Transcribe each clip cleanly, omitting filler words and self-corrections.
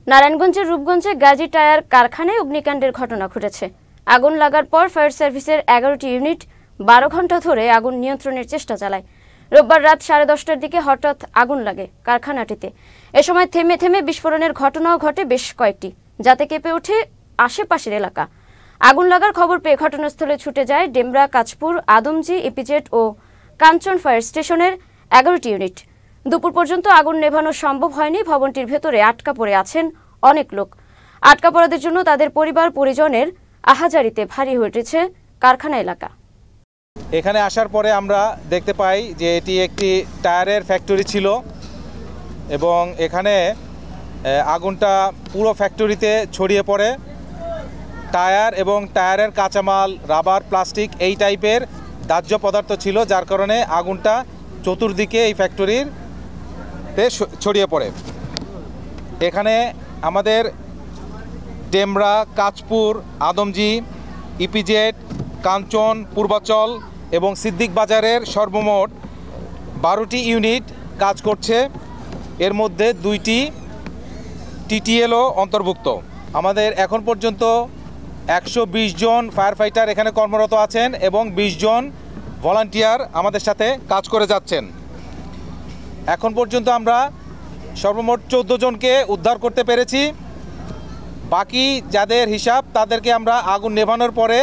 নারায়ণগঞ্জের রূপগঞ্জে গাজী টায়ার কারখানায় অগ্নিকাণ্ডের ঘটনা ঘটেছে। আগুন লাগার পর ফায়ার সার্ভিসের 11টি ইউনিট 12 ঘণ্টা ধরে আগুন নিয়ন্ত্রণের চেষ্টা চালায়। রোববার রাত 10:30টার দিকে হঠাৎ আগুন লাগে কারখানাটিতে। এ সময় থেমে থেমে বিস্ফোরণের ঘটনাও ঘটে বেশ কয়েকটি, যাতে কেঁপে ওঠে আশেপাশের এলাকা। আগুন লাগার খবর পেয়ে ঘটনাস্থলে ছুটে যায় ডেমরা, কাঁচপুর, আদমজি, ইপিজেড ও কাঞ্চন ফায়ার স্টেশনের 11টি ইউনিট। দুপুর পর্যন্ত আগুন নেভানো সম্ভব হয়নি। ভবনটির ভেতরে আটকা পড়ে আছেন অনেক লোক। আটকা পড়াদের জন্য তাদের পরিবার পরিজনের আহাজারিতে ভারী হয়ে উঠেছে কারখানা এলাকা। এখানে আসার পরে আমরা দেখতে পাই যে এটি একটি টায়ারের ফ্যাক্টরি ছিল এবং এখানে আগুনটা পুরো ফ্যাক্টরিতে ছড়িয়ে পড়ে। টায়ার এবং টায়ারের কাঁচামাল, রাবার, প্লাস্টিক এই টাইপের দাহ্য পদার্থ ছিল, যার কারণে আগুনটা চতুর্দিকে এই ফ্যাক্টরিতে ছড়িয়ে পড়ে। এখানে আমাদের ডেমরা, কাঁচপুর, আদমজি, ইপিজেড, কাঞ্চন, পূর্বাচল এবং সিদ্দিক বাজারের সর্বমোট 12টি ইউনিট কাজ করছে। এর মধ্যে 2টি টিটিএলও অন্তর্ভুক্ত। আমাদের এখন পর্যন্ত 120 জন ফায়ার ফাইটার এখানে কর্মরত আছেন এবং 20 জন ভলান্টিয়ার আমাদের সাথে কাজ করে যাচ্ছেন। এখন পর্যন্ত আমরা সর্বমোট 14 জনকে উদ্ধার করতে পেরেছি। বাকি যাদের হিসাব তাদেরকে আমরা আগুন নেভানোর পরে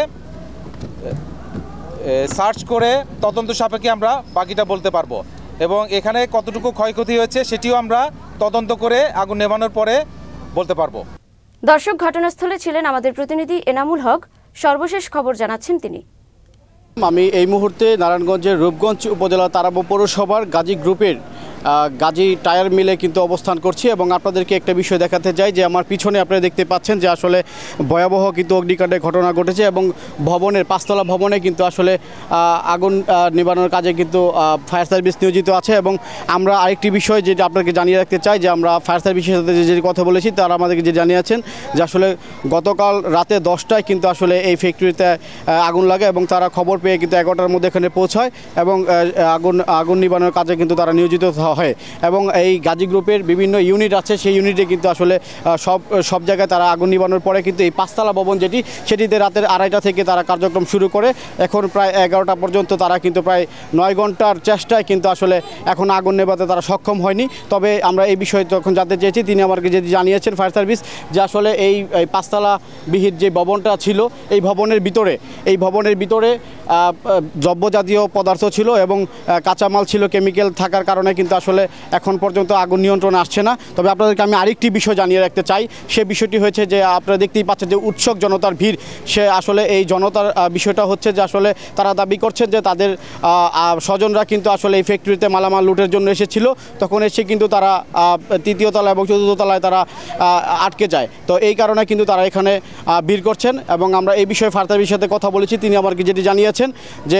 সার্চ করে তদন্ত সাপেক্ষে আমরা বাকিটা বলতে পারবো এবং এখানে কতটুকু ক্ষয়ক্ষতি হয়েছে সেটিও আমরা তদন্ত করে আগুন নেভানোর পরে বলতে পারবো। দর্শক, ঘটনাস্থলে ছিলেন আমাদের প্রতিনিধি এনামুল হক। সর্বশেষ খবর জানাচ্ছেন তিনি। আমি এই মুহূর্তে নারায়ণগঞ্জের রূপগঞ্জ উপজেলা তারাব পৌরসভার গাজী গ্রুপের গাজী টায়ার মিলে কিন্তু অবস্থান করছি এবং আপনাদেরকে একটা বিষয় দেখাতে চাই যে আমার পিছনে আপনারা দেখতে পাচ্ছেন যে আসলে ভয়াবহ কিন্তু অগ্নিকাণ্ডের ঘটনা ঘটেছে এবং ভবনের 5তলা ভবনে কিন্তু আসলে আগুন নিবানোর কাজে কিন্তু ফায়ার সার্ভিস নিয়োজিত আছে। এবং আমরা আরেকটি বিষয় যেটা আপনাকে জানিয়ে রাখতে চাই যে আমরা ফায়ার সার্ভিসের সাথে যে কথা বলেছি তারা আমাদেরকে যে জানিয়েছেন যে আসলে গতকাল রাতে 10টায় কিন্তু আসলে এই ফ্যাক্টরিতে আগুন লাগে এবং তারা খবর পেয়ে কিন্তু 11টার মধ্যে এখানে পৌঁছায় এবং আগুন নিবানোর কাজে কিন্তু তারা নিয়োজিত হয়। এবং এই গাজী গ্রুপের বিভিন্ন ইউনিট আছে, সেই ইউনিটে কিন্তু আসলে সব জায়গায় তারা আগুন নিবানোর পরে কিন্তু এই 5তলা ভবন সেটিতে রাতের 2:30টা থেকে তারা কার্যক্রম শুরু করে এখন প্রায় 11টা পর্যন্ত তারা কিন্তু প্রায় 9 ঘন্টার চেষ্টায় কিন্তু আসলে এখন আগুন নেভাতে তারা সক্ষম হয়নি। তবে আমরা এই বিষয়ে যখন জানতে চেয়েছি তিনি আমাকে যে জানিয়েছেন ফায়ার সার্ভিস যে আসলে এই 5তলা বিহিত যে ভবনটা ছিল এই ভবনের ভিতরে দ্রব্যজাতীয় পদার্থ ছিল এবং কাঁচামাল ছিল, কেমিক্যাল থাকার কারণে কিন্তু আসলে এখন পর্যন্ত আগুন নিয়ন্ত্রণে আসছে না। তবে আপনাদেরকে আমি আরেকটি বিষয় জানিয়ে রাখতে চাই, সে বিষয়টি হয়েছে যে আপনারা দেখতেই পাচ্ছেন যে উৎসুক জনতার ভিড়। সে আসলে এই জনতার বিষয়টা হচ্ছে যে আসলে তারা দাবি করছেন যে তাদের স্বজনরা কিন্তু আসলে এই ফ্যাক্টরিতে মালামাল লুটের জন্য এসেছিল, তখন এসে কিন্তু তারা 3য় তলা এবং 4র্থ তলায় তারা আটকে যায়। তো এই কারণে কিন্তু তারা এখানে ভিড় করছেন এবং আমরা এই বিষয়ে ফায়ার সার্ভিসের সাথে কথা বলেছি। তিনি আমাকে যেটি জানিয়েছেন যে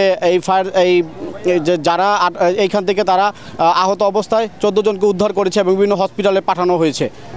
যারা এইখান থেকে তারা আহত অবস্থায় 14 জনকে উদ্ধার করেছে এবং বিভিন্ন হসপিটালে পাঠানো হয়েছে।